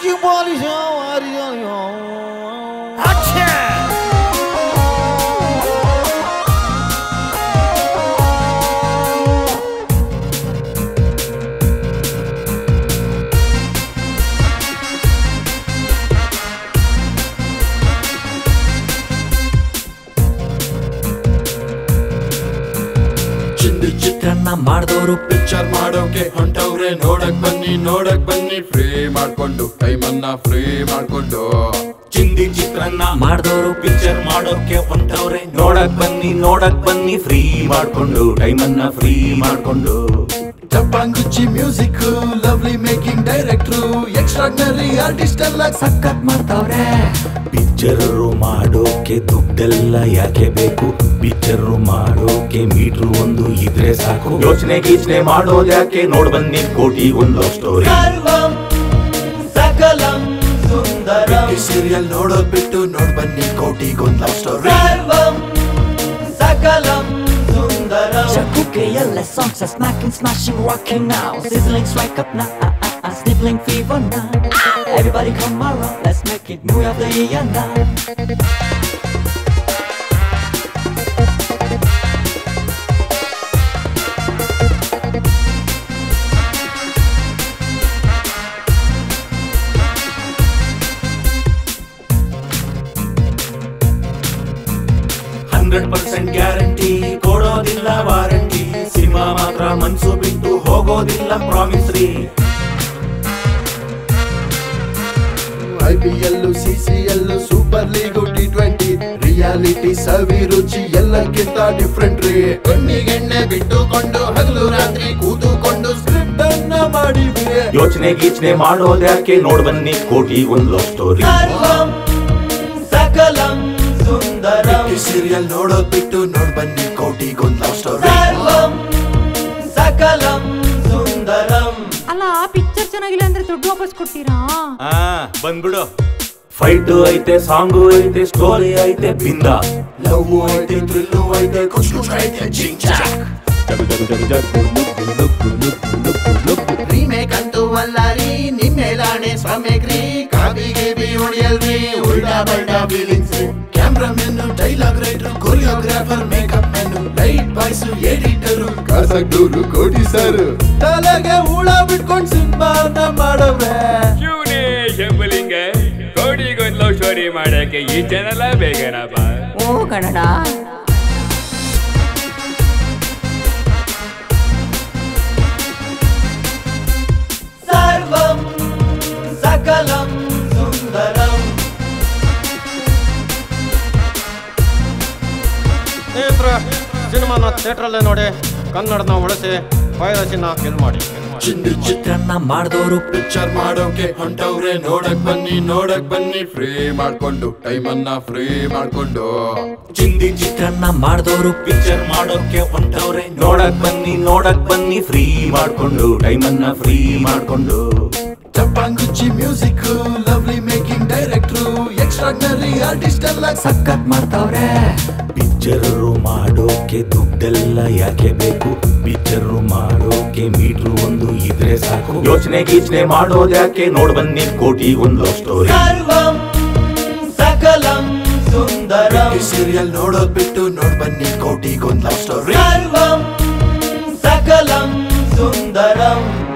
ಚಿತ್ರನ್ನ ಮಾಡಿದವರು ಪಿಕ್ಚರ್ ಮಾಡೋಕೆ ಹೊಂಟವ್ರೆ ನೋಡಕ್ ಬನ್ನಿ ಫ್ರೀ ಮಾಡ್ಕೊಂಡು ಟೈಮನ್ನ ಫ್ರೀ ಮಾಡ್ಕೊಂಡು ಚಿಂದಿ ಚಿತ್ರನ್ನ ಮಾಡಿದವರು ಪಿಕ್ಚರ್ ಮಾಡೋಕೆ ಹೊಂಟವ್ರೆ ನೋಡಕ್ ಬನ್ನಿ ಫ್ರೀ ಮಾಡ್ಕೊಂಡು ಟೈಮನ್ನ ಫ್ರೀ ಮಾಡ್ಕೊಂಡು ಚಪ್ಪಾಂಗುಚ್ಚಿ music lovely making director extraordinary artist ಎಲ್ಲ ಸಖತ್ ಮಾಡ್ತಾವ್ರೆ ಪಿಕ್ಚರ್ ಮಾಡೋಕೆ ದುಡ್ಡೆಲ್ಲ ಯಾಕೆ ಬೇಕು ಪಿಕ್ಚರ್ ಮಾಡೋಕೆ ಮೀಟ್ರು ಒಂದು ಇದ್ರೆ ಸಾಕು ಯೋಚನೆ ಗೀಚನೆ ಮಾಡೋದ್ಯಾಕೆ ನೋಡ್ ಬನ್ನಿ ಕೋಟಿ ಒಂದು ಸ್ಟೋರಿ ಸಕಲಂ ಸುಂದರಂ ಸೀರಿಯಲ್ ನೋಡೋದ್ ಬಿಟ್ಟು ನೋಡ್ ಬನ್ನಿ ಕೋಟಿಗೊಂದು ಲವ್ ಸ್ಟೋರಿ ಸಕಲಂ ಸುಂದರಂ KLS songs are smashing, rocking now. Sizzling, strike up now. Sniffling fever now. Everybody come around, let's make it movie of the year now. 100% guarantee ಕೊಡೋದಿಲ್ಲ ವಾರಂಟಿ ಸಿನಿಮಾ ಮಾತ್ರ ಮನ್ಸು ಬಿಟ್ಟು ಹೋಗೋದಿಲ್ಲ ಪ್ರಾಮಿಸ್ ರೀ IPL CCL super league T20 reality ಸವಿ ರುಚಿ ಎಲ್ಲಕ್ಕಿಂತ different ರೀ ಕಣ್ಣಿಗೆಣ್ಣೆ ಬಿಟ್ಟುಕೊಂಡು ಹಗಲು ರಾತ್ರಿ ಕೂತುಕೊಂಡು ಸ್ಕ್ರಿಪ್ಟ್ ಅನ್ನ ಮಾಡಿವೆ ಯೋಚನೆ ಗೀಚನೆ ಮಾಡೋದ್ಯಾಕೆ ನೋಡ್ ಬನ್ನಿ ಕೋಟಿ ಒಂದು ಲವ್ ಸ್ಟೋರಿ ಸಕಲಂ ಸುಂದರಂ ಸೀರಿಯಲ್ ನೋಡೋದ್ ಬಿಟ್ಟು ನೋಡ್ ಬನ್ನಿ ಕೋಟಿಗೊಂದು ಲವ್ ಸ್ಟೋರಿ ಸಕಲಂ ಸುಂದರಂ ಅಲ್ಲ ಪಿಕ್ಚರ್ ಚೆನ್ನಾಗಿಲ್ಲ ಅಂದ್ರೆ ದುಡ್ಡು ವಾಪಸ್ ಕೊಡ್ತೀರಾ ಬಂದ್ಬಿಡು ಫೈಟ್ ಐತೆ ಸಾಂಗು ಐತೆ ಸ್ಟೋರಿ ಐತೆ ಬಿಂದ ಲವ್ ಐತೆ ಥ್ರಿಲ್ಲು ಐತೆ ಕುಚ್ ಐತೆ ಜಿಂಗ್ ಚಾಕ್ ರೀಮೇಕ್ ಅಂತೂ ಅಲ್ಲ ರೀ ನಿಮ್ಮೇಲಾಣೆ ಸ್ವಾಮಿಗ್ರಿ ಕಾಬಿಗೆ ಬಿ ಹೊಡಿಯಲ್ರಿ ಉಲ್ಟಾ ಬಲ್ಟಾ feelings cameraman dialogue writer choreographer makeup man light boys editor ಕಾಸಕ್ಡೂರು ಕೋಟಿ ಸರ್ ತಲೆಗೆ ಹುಳ ಬಿಟ್ಕೊಂಡ್ ಸಿನಿಮಾನ ಮಾಡವ್ರೆ ಶಿವನೇ ಶಂಭುಲಿಂಗ ಕೋಟಿಗೊಂದು ಲವ್ ಸ್ಟೋರಿ ಮಾಡಕ್ಕೆ ಈ ಚಾನೆಲ್ ಬೇಕೇನಪ್ಪ ಓ ಕನ್ನಡ ಸರ್ವಂ ಸಕಲಂ ಸುಂದರಂ ಸಿನಿಮಾನ ಥಿಯೇಟ್ರಲ್ಲೇ ನೋಡಿ ಕನ್ನಡನ ಉಳಿಸಿ ಪೈರಸಿನ ಕಿಲ್ ಮಾಡಿ ಚಿಂದಿ ಚಿತ್ರನ್ನ ಮಾಡಿದವರು ಪಿಕ್ಚರ್ ಮಾಡೋಕೆ ಹೊಂಟವ್ರೆ ನೋಡಕ್ ಬನ್ನಿ ಫ್ರೀ ಮಾಡ್ಕೊಂಡು ಟೈಮನ್ನ ಫ್ರೀ ಮಾಡ್ಕೊಂಡು ಚಿಂದಿ ಚಿತ್ರನ್ನ ಮಾಡಿದವರು ಪಿಕ್ಚರ್ ಮಾಡೋಕೆ ಹೊಂಟವ್ರೆ ನೋಡಕ್ ಬನ್ನಿ ಫ್ರೀ ಮಾಡ್ಕೊಂಡು ಟೈಮನ್ನ ಫ್ರೀ ಮಾಡ್ಕೊಂಡು ಚಪ್ಪಾಂಗುಚ್ಚಿ music lovely making director extraordinary artist ಎಲ್ಲ ಸಖತ್ ಮಾಡ್ತಾವ್ರೆ ಪಿಕ್ಚರ್ ಮಾಡೋಕೆ ದುಡ್ಡೆಲ್ಲ ಯಾಕೆ ಬೇಕು ಪಿಕ್ಚರ್ ಮಾಡೋಕೆ ಮೀಟ್ರು ಒಂದು ಇದ್ರೆ ಸಾಕು ಯೋಚನೆ ಗೀಚನೆ ಮಾಡೋದ್ಯಾಕೆ ನೋಡ್ ಬನ್ನಿ ಕೋಟಿ ಒಂದು ಲವ್ ಸ್ಟೋರಿ ಸಕಲಂ ಸುಂದರಂ ಸೀರಿಯಲ್ ನೋಡೋದ್ ಬಿಟ್ಟು ನೋಡ್ ಬನ್ನಿ ಕೋಟಿಗೊಂದು ಲವ್ ಸ್ಟೋರಿ ಸಕಲಂ ಸುಂದರಂ